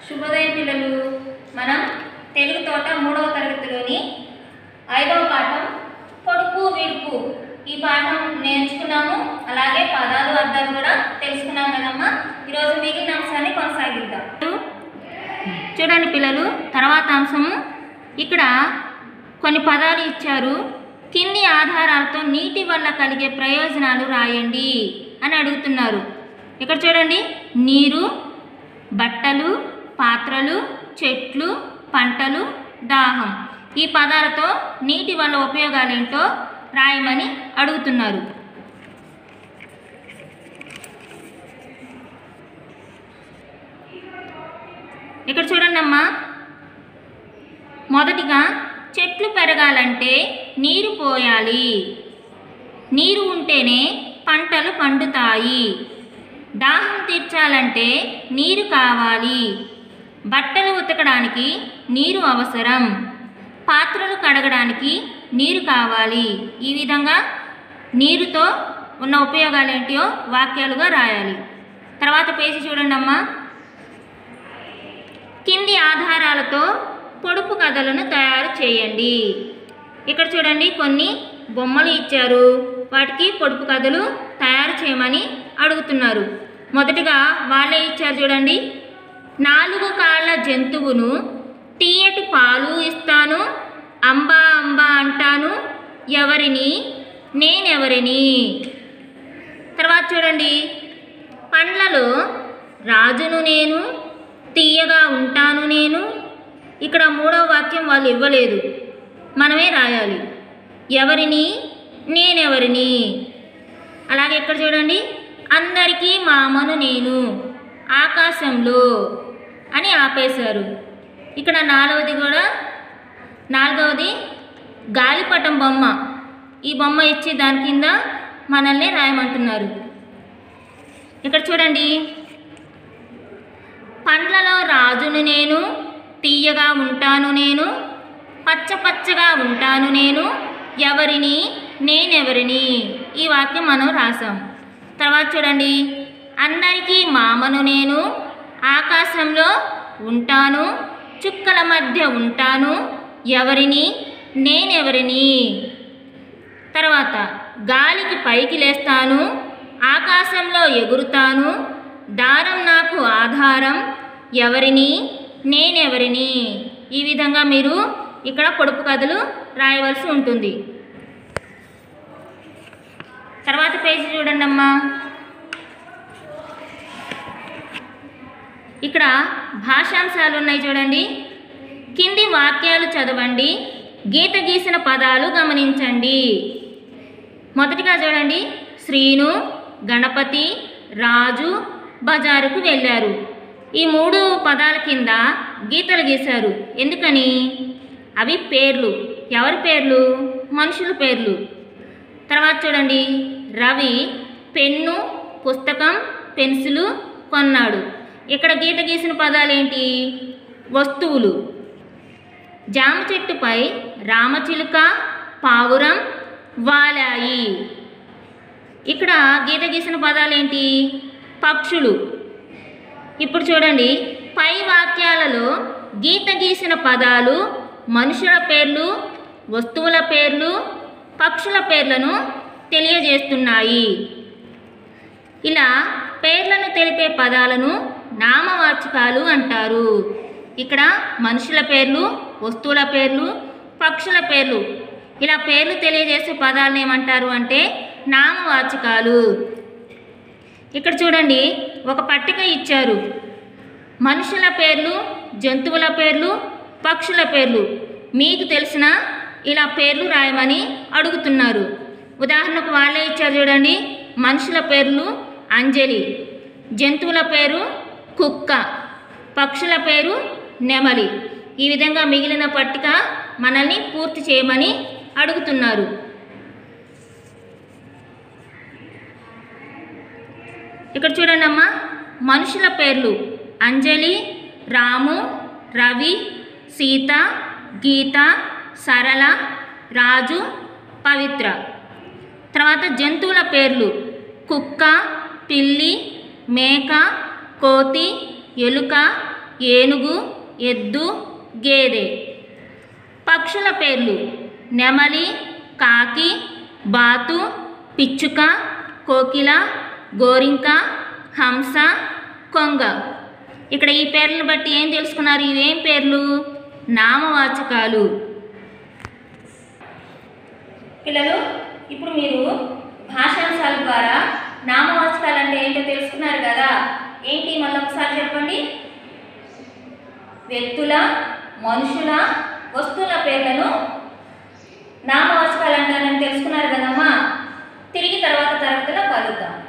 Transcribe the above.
శుభోదయం పిల్లలు, మనం తెలుగు తోట 3వ తరగతిలోని 5వ పాఠం పొడుపు విడుపు ఈ పాఠం నేర్చుకున్నాము. అలాగే పదాలు అర్థాలు కూడా తెలుసుకున్నాం కదమ్మా. ఈరోజు మిగిలిన అంశాన్ని కొనసాగిద్దాం. చూడండి పిల్లలు, తర్వాత అంశము ఇక్కడ కొన్ని పదాలు ఇచ్చారు. కింది ఆధారాలతో నీటి వల్ల కలిగే ప్రయోజనాలు రాయండి అని అడుగుతున్నారు. ఇక్కడ చూడండి, నీరు, బట్టలు, పాత్రలు, చెట్లు, పంటలు, దాహం. ఈ పదాలతో నీటి వల్ల ఉపయోగాలు ఏంటో రాయమని అడుగుతున్నారు. ఇక్కడ చూడండి అమ్మా, మొదటిగా చెట్లు పెరగాలంటే నీరు పోయాలి, నీరు ఉంటేనే పంటలు పండుతాయి, దాహం తీర్చాలంటే నీరు కావాలి, బట్టలు ఉతకడానికి నీరు అవసరం, పాత్రలు కడగడానికి నీరు కావాలి. ఈ విధంగా నీరుతో ఉన్న ఉపయోగాలు ఏంటో వాక్యాలుగా రాయాలి. తర్వాత పేజీ చూడండి అమ్మా, కింది ఆధారాలతో పొడుపు కథలను తయారు చేయండి. ఇక్కడ చూడండి, కొన్ని బొమ్మలు ఇచ్చారు, వాటికి పొడుపు కథలు తయారు చేయమని అడుగుతున్నారు. మొదటిగా వాళ్ళే ఇచ్చారు చూడండి, 4 కాళ్ళ జంతువును తీయటి పాలు ఇస్తాను, అంబా అంబా అంటాను, ఎవరిని నేనెవరిని. తర్వాత చూడండి, పండ్లలో రాజును నేను, తీయగా ఉంటాను నేను. ఇక్కడ 3వ వాక్యం వాళ్ళు ఇవ్వలేదు, మనమే రాయాలి, ఎవరిని నేనెవరిని. అలాగే ఇక్కడ చూడండి, అందరికీ మామను నేను, ఆకాశంలో అని ఆపేశారు. ఇక్కడ 4వది గాలిపటం బొమ్మ. ఈ బొమ్మ ఇచ్చి దాని కింద మనల్ని రాయమంటున్నారు. ఇక్కడ చూడండి, పండ్లలో రాజును నేను, తీయగా ఉంటాను నేను, పచ్చ పచ్చగా ఉంటాను నేను, ఎవరిని నేనెవరిని. ఈ వాక్యం మనం రాసాం. తర్వాత చూడండి, అందరికీ మామను నేను, ఆకాశంలో ఉంటాను, చుక్కల మధ్య ఉంటాను, ఎవరిని నేనెవరిని. తర్వాత గాలికి పైకి లేస్తాను, ఆకాశంలో ఎగురుతాను, దారం నాకు ఆధారం, ఎవరిని నేనెవరిని. ఈ విధంగా మీరు ఇక్కడ పొడుపు కథలు రాయవలసి ఉంటుంది. తర్వాత పేజీ చూడండి అమ్మా, ఇక్కడ భాషాంశాలు ఉన్నాయి చూడండి. కింది వాక్యాలు చదవండి, గీత గీసిన పదాలు గమనించండి. మొదటిగా చూడండి, శ్రీను, గణపతి, రాజు బజారుకు వెళ్ళారు. ఈ 3 పదాల కింద గీతలు గీశారు. ఎందుకని? అవి పేర్లు. ఎవరి పేర్లు? మనుషుల పేర్లు. తర్వాత చూడండి, రవి పెన్ను, పుస్తకం, పెన్సిలు కొన్నాడు. ఇక్కడ గీత గీసిన పదాలు ఏంటి? వస్తువులు. జామ చెట్టుపై రామచిలుక, పావురం వాలాయి. ఇక్కడ గీత గీసిన పదాలు ఏంటి? పక్షులు. ఇప్పుడు చూడండి, పై వాక్యాలలో గీత గీసిన పదాలు మనుషుల పేర్లు, వస్తువుల పేర్లు, పక్షుల పేర్లను తెలియజేస్తున్నాయి. ఇలా పేర్లను తెలిపే పదాలను నామవాచకాలు అంటారు. ఇక్కడ మనుషుల పేర్లు, వస్తువుల పేర్లు, పక్షుల పేర్లు, ఇలా పేర్లు తెలియజేసే పదాలను ఏమంటారు అంటే నామవాచకాలు. ఇక్కడ చూడండి, ఒక పట్టిక ఇచ్చారు. మనుషుల పేర్లు, జంతువుల పేర్లు, పక్షుల పేర్లు మీకు తెలిసిన ఇలా పేర్లు రాయమని అడుగుతున్నారు. ఉదాహరణకు వాళ్ళే ఇచ్చారు చూడండి, మనుషుల పేర్లు అంజలి, జంతువుల పేరు కుక్క, పక్షుల పేరు నెమలి. ఈ విధంగా మిగిలిన పట్టిక మనల్ని పూర్తి చేయమని అడుగుతున్నారు. ఇక్కడ చూడండి అమ్మా, మనుషుల పేర్లు అంజలి, రాము, రవి, సీత, గీత, సరళ, రాజు, పవిత్ర. తర్వాత జంతువుల పేర్లు కుక్క, పిల్లి, మేక, కోతి, ఎలుక, ఏనుగు, ఎద్దు, గేదె. పక్షుల పేర్లు నెమలి, కాకి, బాతు, పిచ్చుక, కోకిల, గోరింక, హంస, కొంగ. ఇక్కడ ఈ పేర్లను బట్టి ఏం తెలుసుకున్నారు? ఇవేం పేర్లు? నామవాచకాలు. పిల్లలు, ఇప్పుడు మీరు భాషాంశాల ద్వారా నామవాచకాలు అంటే ఏంటో తెలుసుకున్నారు కదా. ఏంటి మళ్ళీ ఒకసారి చెప్పండి. వ్యక్తుల, మనుషుల, వస్తువుల పేర్లను నామవాచకాలు అంటారని తెలుసుకున్నారు కదమ్మా. తిరిగి తర్వాత తరగతిలో కలుద్దాం.